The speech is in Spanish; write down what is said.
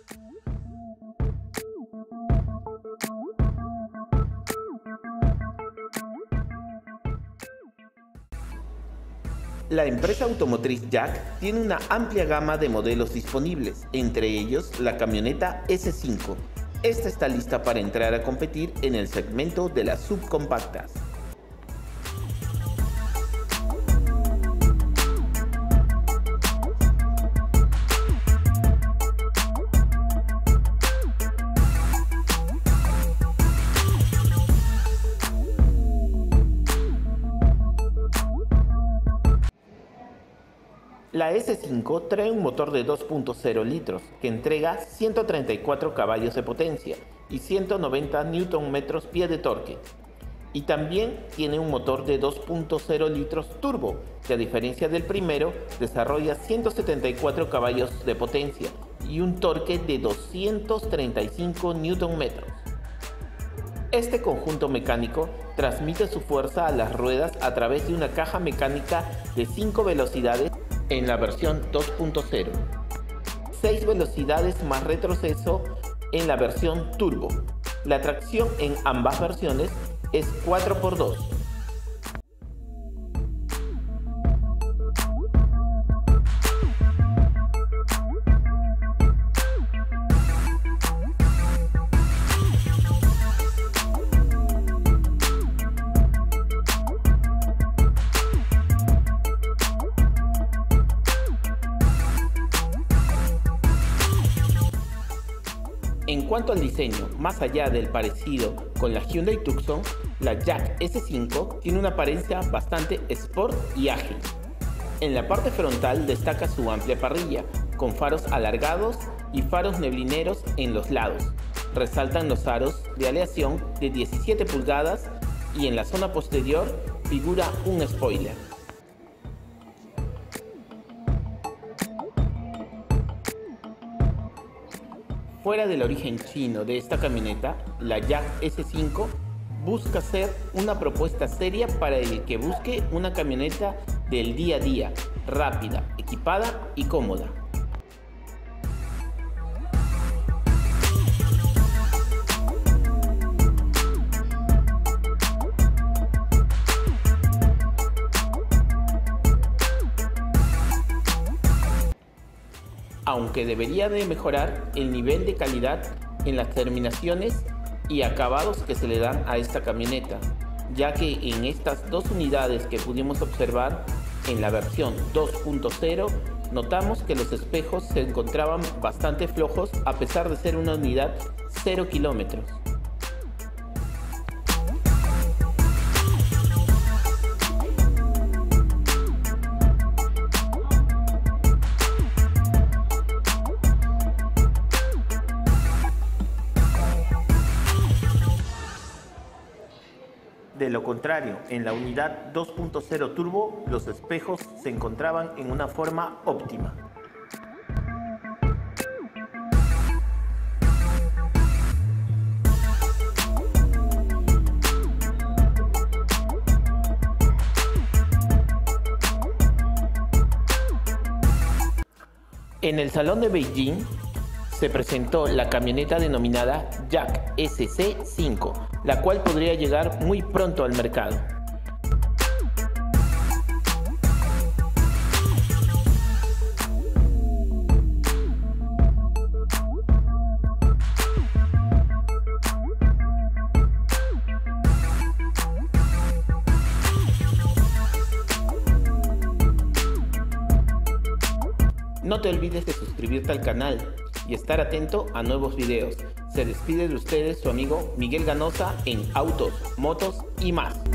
La empresa automotriz Jack tiene una amplia gama de modelos disponibles, entre ellos la camioneta S5. Esta está lista para entrar a competir en el segmento de las subcompactas. La S5 trae un motor de 2.0 litros que entrega 134 caballos de potencia y 190 Nm/pie de torque. Y también tiene un motor de 2.0 litros turbo que, a diferencia del primero, desarrolla 174 caballos de potencia y un torque de 235 Nm. Este conjunto mecánico transmite su fuerza a las ruedas a través de una caja mecánica de 5 velocidades en la versión 2.0, 6 velocidades más retroceso en la versión turbo. La tracción en ambas versiones es 4x2. En cuanto al diseño, más allá del parecido con la Hyundai Tucson, la Jack S5 tiene una apariencia bastante sport y ágil. En la parte frontal destaca su amplia parrilla, con faros alargados y faros neblineros en los lados. Resaltan los aros de aleación de 17 pulgadas y en la zona posterior figura un spoiler. Fuera del origen chino de esta camioneta, la Jack S5 busca ser una propuesta seria para el que busque una camioneta del día a día, rápida, equipada y cómoda. Aunque debería de mejorar el nivel de calidad en las terminaciones y acabados que se le dan a esta camioneta, ya que en estas dos unidades que pudimos observar en la versión 2.0 notamos que los espejos se encontraban bastante flojos a pesar de ser una unidad 0 kilómetros. De lo contrario, en la unidad 2.0 turbo, los espejos se encontraban en una forma óptima. En el Salón de Beijing se presentó la camioneta denominada Jack SC5, la cual podría llegar muy pronto al mercado. No te olvides de suscribirte al canal y estar atento a nuevos videos. Se despide de ustedes su amigo Miguel Ganosa en Autos, Motos y más.